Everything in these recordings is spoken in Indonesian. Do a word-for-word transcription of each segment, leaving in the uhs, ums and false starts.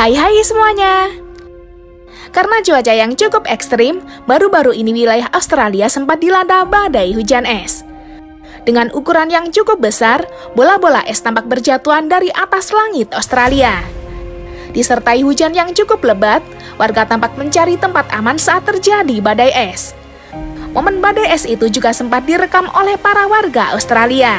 Hai hai semuanya. Karena cuaca yang cukup ekstrim, baru-baru ini wilayah Australia sempat dilanda badai hujan es. Dengan ukuran yang cukup besar, bola-bola es tampak berjatuhan dari atas langit Australia. Disertai hujan yang cukup lebat, warga tampak mencari tempat aman saat terjadi badai es. Momen badai es itu juga sempat direkam oleh para warga Australia.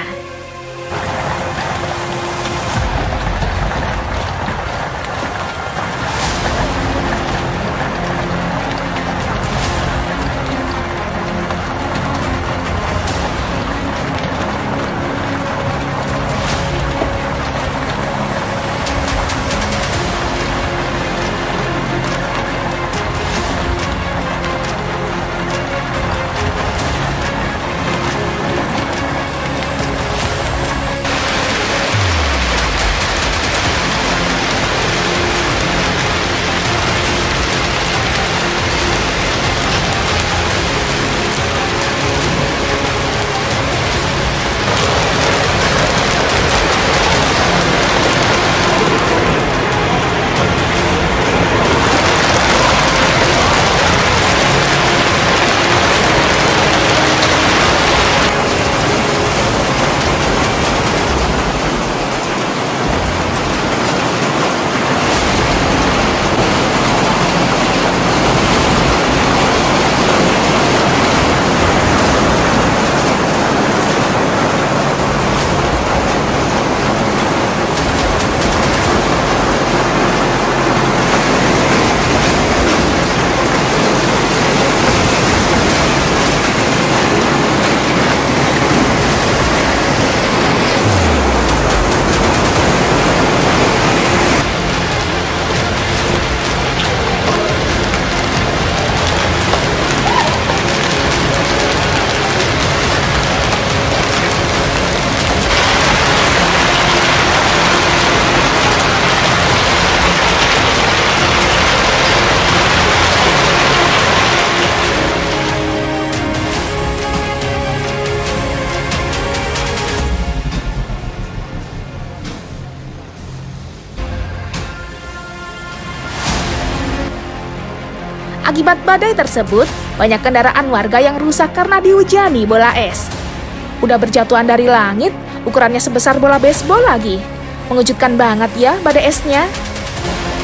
Akibat badai tersebut, banyak kendaraan warga yang rusak karena dihujani bola es. Udah berjatuhan dari langit, ukurannya sebesar bola baseball lagi. Mengejutkan banget ya badai esnya.